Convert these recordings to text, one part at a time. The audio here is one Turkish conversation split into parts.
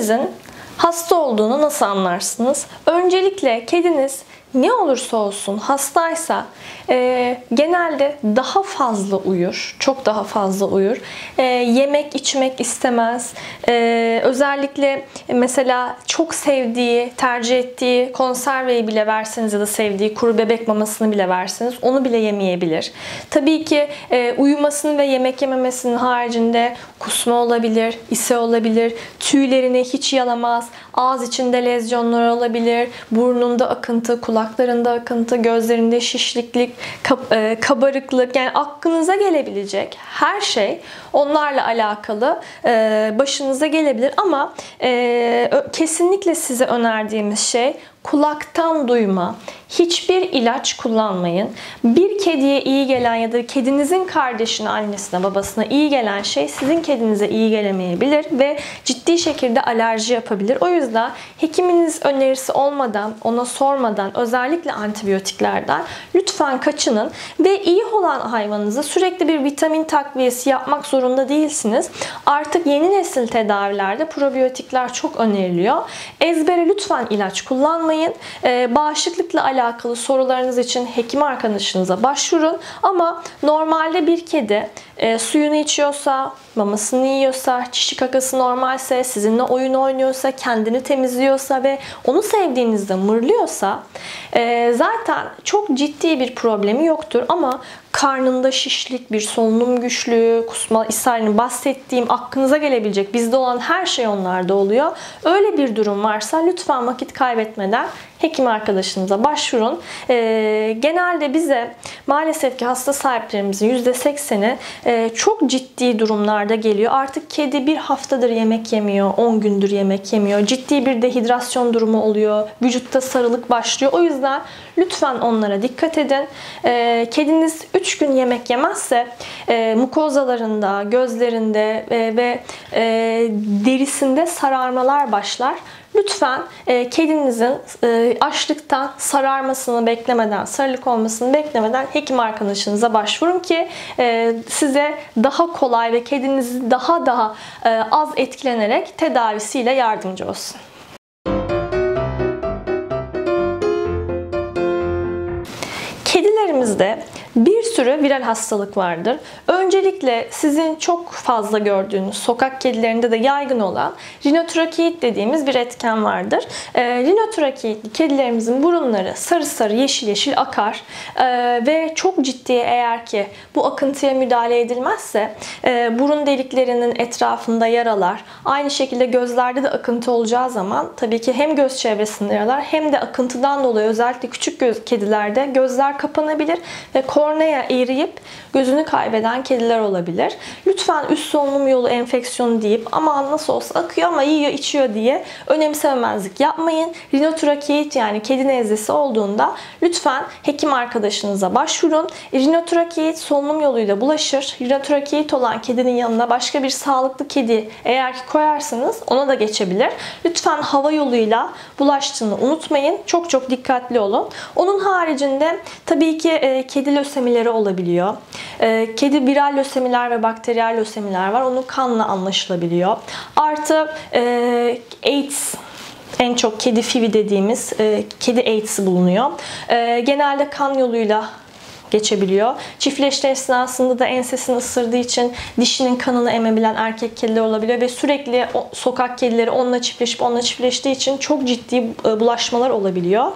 kedinizin hasta olduğunu nasıl anlarsınız? Öncelikle kediniz ne olursa olsun hastaysa genelde daha fazla uyur. Çok daha fazla uyur. Yemek içmek istemez. Özellikle mesela çok sevdiği, tercih ettiği konserveyi bile verseniz ya da sevdiği kuru bebek mamasını bile verseniz onu bile yemeyebilir. Tabii ki uyumasının ve yemek yememesinin haricinde kusma olabilir, ishal olabilir, tüylerini hiç yalamaz, ağız içinde lezyonlar olabilir, burnunda akıntı, kulaklarında akıntı, gözlerinde şişliklik, kabarıklık, yani aklınıza gelebilecek her şey onlarla alakalı başınıza gelebilir ama kesinlikle size önerdiğimiz şey kulaktan duyma. Hiçbir ilaç kullanmayın. Bir kediye iyi gelen ya da kedinizin kardeşine, annesine, babasına iyi gelen şey sizin kedinize iyi gelemeyebilir ve ciddi şekilde alerji yapabilir. O yüzden hekiminiz önerisi olmadan, ona sormadan, özellikle antibiyotiklerden lütfen kaçının ve iyi olan hayvanınıza sürekli bir vitamin takviyesi yapmak zorunda değilsiniz. Artık yeni nesil tedavilerde probiyotikler çok öneriliyor. Ezbere lütfen ilaç kullanmayın. Bağışıklıkla alakalı sorularınız için hekim arkadaşınıza başvurun. Ama normalde bir kedi suyunu içiyorsa, mamasını yiyorsa, çişi kakası normalse, sizinle oyun oynuyorsa, kendini temizliyorsa ve onu sevdiğinizde mırlıyorsa zaten çok ciddi bir problemi yoktur. Ama karnında şişlik, bir solunum güçlüğü, kusma, ishalini bahsettiğim aklınıza gelebilecek, bizde olan her şey onlarda oluyor. Öyle bir durum varsa lütfen vakit kaybetmeden hekim arkadaşınıza başvurun. Genelde bize maalesef ki hasta sahiplerimizin %80'i çok ciddi durumlarda geliyor. Artık kedi bir haftadır yemek yemiyor, 10 gündür yemek yemiyor. Ciddi bir dehidrasyon durumu oluyor. Vücutta sarılık başlıyor. O yüzden lütfen onlara dikkat edin. Kediniz 3 gün yemek yemezse mukozalarında, gözlerinde ve derisinde sararmalar başlar. Lütfen kedinizin açlıktan sararmasını beklemeden, sarılık olmasını beklemeden hekim arkadaşınıza başvurun ki size daha kolay ve kedinizi daha az etkilenerek tedavisiyle yardımcı olsun. Kedilerimizde bir sürü viral hastalık vardır. Öncelikle sizin çok fazla gördüğünüz sokak kedilerinde de yaygın olan rinotrakeit dediğimiz bir etken vardır. Rinotrakeitli kedilerimizin burunları sarı sarı, yeşil yeşil akar ve çok ciddi, eğer ki bu akıntıya müdahale edilmezse burun deliklerinin etrafında yaralar, aynı şekilde gözlerde de akıntı olacağı zaman tabii ki hem göz çevresinde yaralar hem de akıntıdan dolayı özellikle küçük kedilerde gözler kapanabilir ve kornea eriyip gözünü kaybeden kediler olabilir. Lütfen üst solunum yolu enfeksiyonu deyip aman nasıl olsa akıyor ama yiyor içiyor diye önemsememezlik yapmayın. Rinotrakeit yani kedi nezlesi olduğunda lütfen hekim arkadaşınıza başvurun. Rinotrakeit solunum yoluyla bulaşır. Rinotrakeit olan kedinin yanına başka bir sağlıklı kedi eğer ki koyarsanız ona da geçebilir. Lütfen hava yoluyla bulaştığını unutmayın. Çok çok dikkatli olun. Onun haricinde tabii ki kedi lösemileri olabiliyor. Kedi viral lösemiler ve bakteriyel lösemiler var. Onu kanla anlaşılabiliyor. Artı AIDS, en çok kedi FIV dediğimiz kedi AIDS'i bulunuyor. Genelde kan yoluyla geçebiliyor. Çiftleşme esnasında da ensesini ısırdığı için dişinin kanını emebilen erkek kediler olabiliyor ve sürekli sokak kedileri onunla çiftleştiği için çok ciddi bulaşmalar olabiliyor.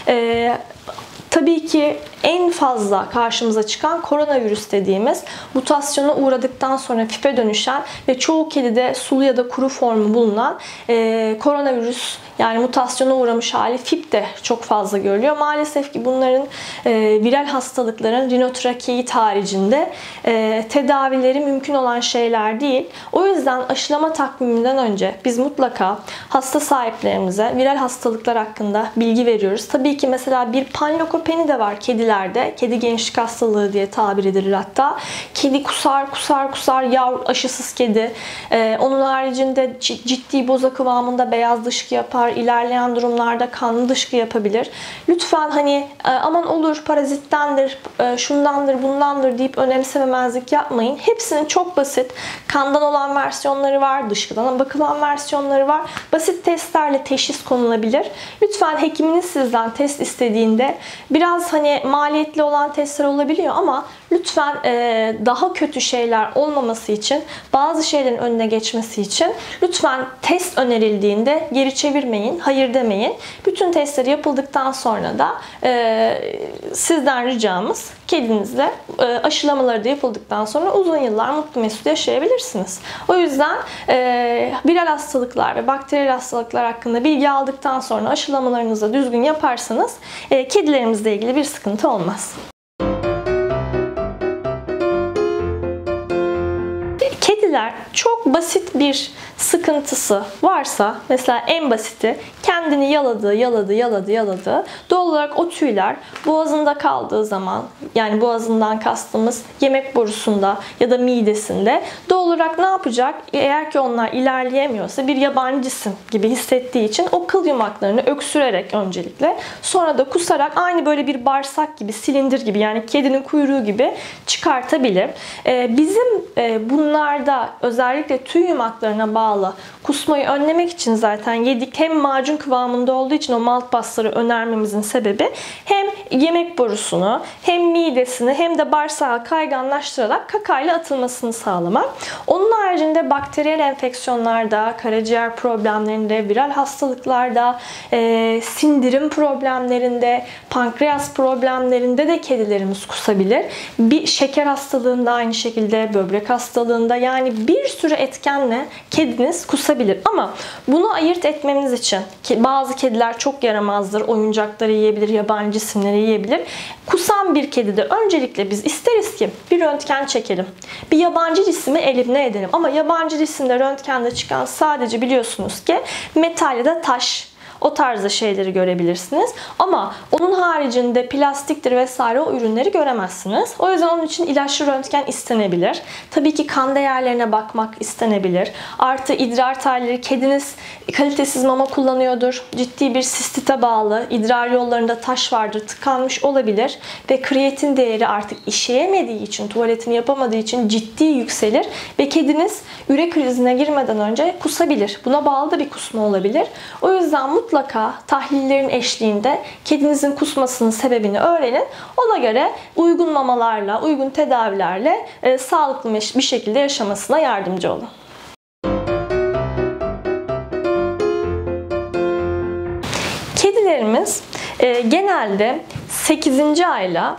Tabii ki en fazla karşımıza çıkan koronavirüs dediğimiz mutasyona uğradıktan sonra FIP'e dönüşen ve çoğu kedide sulu ya da kuru formu bulunan koronavirüs, yani mutasyona uğramış hali FIP de çok fazla görülüyor. Maalesef ki bunların viral hastalıkların rinotrakeit haricinde tedavileri mümkün olan şeyler değil. O yüzden aşılama takviminden önce biz mutlaka hasta sahiplerimize viral hastalıklar hakkında bilgi veriyoruz. Tabii ki mesela bir panlokopeni de var kedilerde. Kedi gençlik hastalığı diye tabir edilir hatta. Kedi kusar, yavru aşısız kedi. Onun haricinde ciddi boza kıvamında beyaz dışkı yapar, yapar, ilerleyen durumlarda kanlı dışkı yapabilir. Lütfen hani aman olur parazittendir, şundandır, bundandır deyip önemsememezlik yapmayın. Hepsinin çok basit, kandan olan versiyonları var, dışkıdan bakılan versiyonları var. Basit testlerle teşhis konulabilir. Lütfen hekiminiz sizden test istediğinde biraz hani maliyetli olan testler olabiliyor ama lütfen daha kötü şeyler olmaması için, bazı şeylerin önüne geçmesi için lütfen test önerildiğinde geri çevirmeyin, hayır demeyin. Bütün testleri yapıldıktan sonra da sizden ricamız kedinizle aşılamaları da yapıldıktan sonra uzun yıllar mutlu mesut yaşayabilirsiniz. O yüzden viral hastalıklar ve bakteriyel hastalıklar hakkında bilgi aldıktan sonra aşılamalarınızı da düzgün yaparsanız kedilerimizle ilgili bir sıkıntı olmaz. Kediler çok basit bir sıkıntısı varsa, mesela en basiti kendini yaladı. Doğal olarak o tüyler boğazında kaldığı zaman, yani boğazından kastımız yemek borusunda ya da midesinde, doğal olarak ne yapacak? Eğer ki onlar ilerleyemiyorsa bir yabancı cisim gibi hissettiği için o kıl yumaklarını öksürerek öncelikle, sonra da kusarak aynı böyle bir bağırsak gibi, silindir gibi, yani kedinin kuyruğu gibi çıkartabilir. Bizim bunlarda özellikle tüy yumaklarına bağlı kusmayı önlemek için zaten yedik, hem macun kıvamında olduğu için o malt pastları önermemizin sebebi hem yemek borusunu hem midesini hem de bağırsağı kayganlaştırarak kakayla atılmasını sağlamak. Onun haricinde bakteriyel enfeksiyonlarda, karaciğer problemlerinde, viral hastalıklarda, sindirim problemlerinde, pankreas problemlerinde de kedilerimiz kusabilir. Bir şeker hastalığında aynı şekilde, böbrek hastalığında, yani bir sürü etkenle kediniz kusabilir. Ama bunu ayırt etmemiz için, ki bazı kediler çok yaramazdır, oyuncakları yiyebilir, yabancı cisimleri yiyebilir. Kusan bir kedide öncelikle biz isteriz ki bir röntgen çekelim. Bir yabancı cismi elimine edelim. Ama yabancı cisimde röntgende çıkan sadece biliyorsunuz ki metal ya da taş, o tarzda şeyleri görebilirsiniz. Ama onun haricinde plastiktir vesaire o ürünleri göremezsiniz. O yüzden onun için ilaçlı röntgen istenebilir. Tabii ki kan değerlerine bakmak istenebilir. Artı idrar tahlili, kediniz kalitesiz mama kullanıyordur. Ciddi bir sistite bağlı, idrar yollarında taş vardır, tıkanmış olabilir. Ve kreatin değeri artık işleyemediği için, tuvaletini yapamadığı için ciddi yükselir. Ve kediniz ürek krizine girmeden önce kusabilir. Buna bağlı da bir kusma olabilir. O yüzden mutlaka tahlillerin eşliğinde kedinizin kusmasının sebebini öğrenin. Ona göre uygun mamalarla, uygun tedavilerle sağlıklı bir şekilde yaşamasına yardımcı olun. Kedilerimiz genelde 8. ayla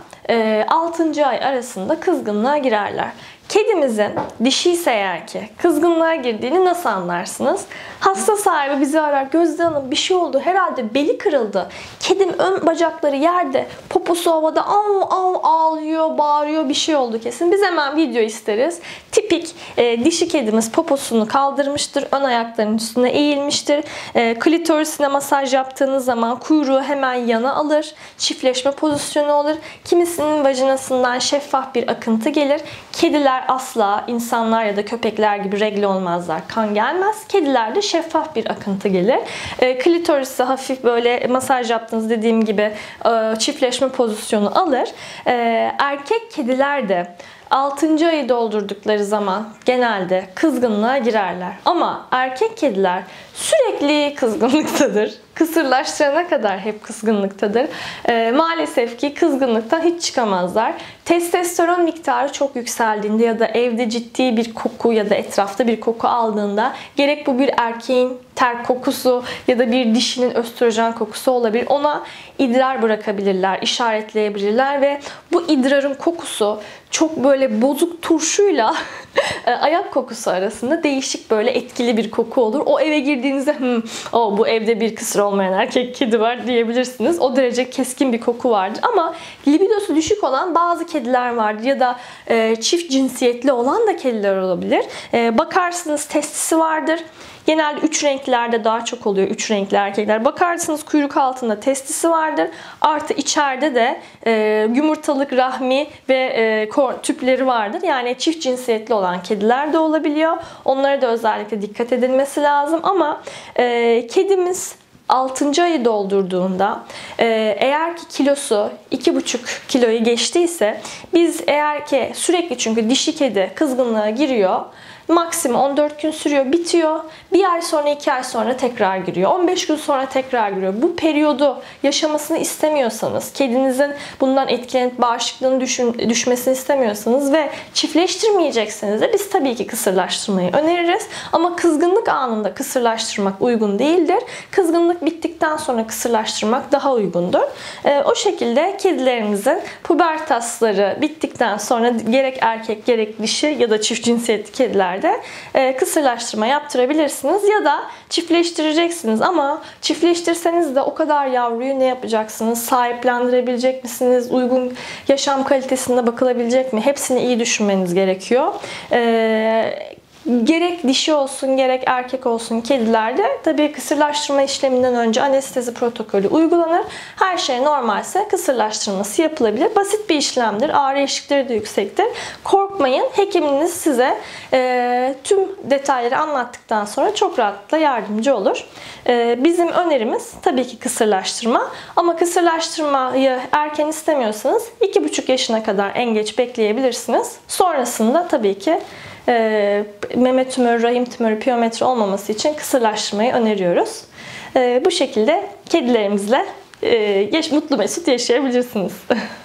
6. ay arasında kızgınlığa girerler. Kedimizin dişi ise eğer ki kızgınlığa girdiğini nasıl anlarsınız? Hasta sahibi bizi arar. Gözde Hanım bir şey oldu. Herhalde beli kırıldı. Kedim ön bacakları yerde. Poposu havada ağlıyor, bağırıyor. Bir şey oldu kesin. Biz hemen video isteriz. Tipik dişi kedimiz poposunu kaldırmıştır. Ön ayaklarının üstüne eğilmiştir. Klitorisine masaj yaptığınız zaman kuyruğu hemen yana alır. Çiftleşme pozisyonu olur. Kimisinin vajinasından şeffaf bir akıntı gelir. Kediler asla insanlar ya da köpekler gibi regle olmazlar. Kan gelmez. Kedilerde şeffaf bir akıntı gelir. Klitorisi hafif böyle masaj yaptığınız dediğim gibi çiftleşme pozisyonu alır. Erkek kediler de 6. ayı doldurdukları zaman genelde kızgınlığa girerler. Ama erkek kediler sürekli kızgınlıktadır. Kısırlaştırana kadar hep kızgınlıktadır. Maalesef ki kızgınlıktan hiç çıkamazlar. Testosteron miktarı çok yükseldiğinde ya da evde ciddi bir koku ya da etrafta bir koku aldığında, gerek bu bir erkeğin ter kokusu ya da bir dişinin östrojen kokusu olabilir. Ona idrar bırakabilirler, işaretleyebilirler ve bu idrarın kokusu çok böyle bozuk turşuyla ayak kokusu arasında değişik böyle etkili bir koku olur. O eve girdiğinizde bu evde bir kısır olmayan erkek kedi var diyebilirsiniz. O derece keskin bir koku vardır. Ama libidosu düşük olan bazı kediler vardır ya da çift cinsiyetli olan da kediler olabilir. Bakarsınız testisi vardır. Genelde 3 renklerde daha çok oluyor. 3 renkli erkekler. Bakarsınız kuyruk altında testisi vardır. Artı içeride de yumurtalık, rahmi ve tüpleri vardır. Yani çift cinsiyetli olan kediler de olabiliyor. Onlara da özellikle dikkat edilmesi lazım. Ama kedimiz 6. ayı doldurduğunda eğer ki kilosu 2,5 kiloyu geçtiyse, biz eğer ki sürekli, çünkü dişi kedi kızgınlığa giriyor, maksimum 14 gün sürüyor, bitiyor. Bir ay sonra, 2 ay sonra tekrar giriyor. 15 gün sonra tekrar giriyor. Bu periyodu yaşamasını istemiyorsanız, kedinizin bundan etkilenip bağışıklığının düşmesini istemiyorsanız ve çiftleştirmeyecekseniz de biz tabii ki kısırlaştırmayı öneririz. Ama kızgınlık anında kısırlaştırmak uygun değildir. Kızgınlık bittikten sonra kısırlaştırmak daha uygundur. O şekilde kedilerimizin pubertasları bittikten sonra gerek erkek gerek dişi ya da çift cinsiyetli kediler kısırlaştırma yaptırabilirsiniz ya da çiftleştireceksiniz, ama çiftleştirseniz de o kadar yavruyu ne yapacaksınız? Sahiplendirebilecek misiniz? Uygun yaşam kalitesine bakılabilecek mi? Hepsini iyi düşünmeniz gerekiyor. Gerek dişi olsun gerek erkek olsun kedilerde tabii kısırlaştırma işleminden önce anestezi protokolü uygulanır. Her şey normalse kısırlaştırması yapılabilir. Basit bir işlemdir. Ağrı eşikleri de yüksektir. Korkmayın. Hekiminiz size tüm detayları anlattıktan sonra çok rahatlıkla yardımcı olur. Bizim önerimiz tabii ki kısırlaştırma. Ama kısırlaştırmayı erken istemiyorsanız 2,5 yaşına kadar en geç bekleyebilirsiniz. Sonrasında tabii ki meme tümörü, rahim tümörü, piyometri olmaması için kısırlaştırmayı öneriyoruz. Bu şekilde kedilerimizle mutlu mesut yaşayabilirsiniz.